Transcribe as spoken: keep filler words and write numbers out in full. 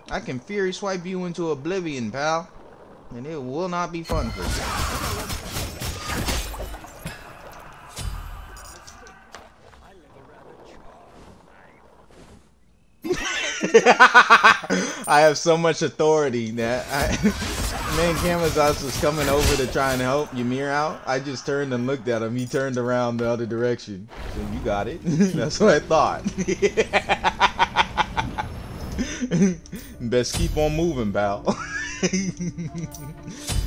I can fury swipe you into oblivion, pal. And it will not be fun for you. I have so much authority that I, man, Kamazaz was coming over to try and help Ymir out. I just turned and looked at him. He turned around the other direction. So you got it. That's what I thought. Best keep on moving, pal.